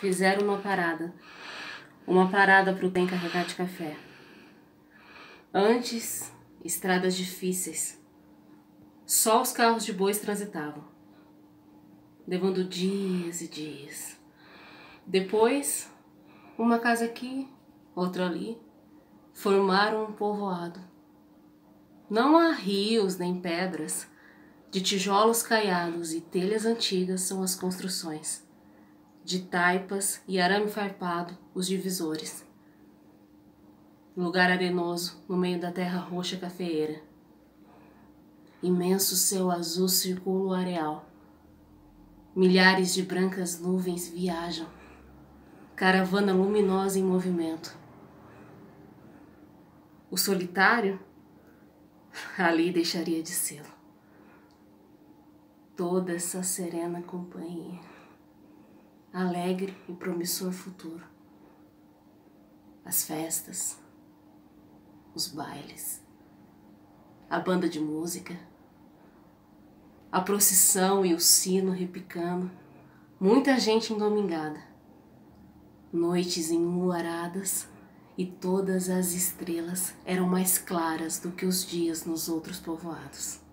Fizeram uma parada para o trem carregar de café. Antes, estradas difíceis. Só os carros de bois transitavam, levando dias e dias. Depois, uma casa aqui, outra ali, formaram um povoado. Não há rios nem pedras, de tijolos caiados e telhas antigas são as construções. De taipas e arame farpado, os divisores. Lugar arenoso, no meio da terra roxa cafeeira. Imenso céu azul circula o areal. Milhares de brancas nuvens viajam. Caravana luminosa em movimento. O solitário, ali deixaria de sê-lo. Toda essa serena companhia. Alegre e promissor futuro. As festas, os bailes, a banda de música, a procissão e o sino repicando, muita gente endomingada, noites enluaradas e todas as estrelas eram mais claras do que os dias nos outros povoados.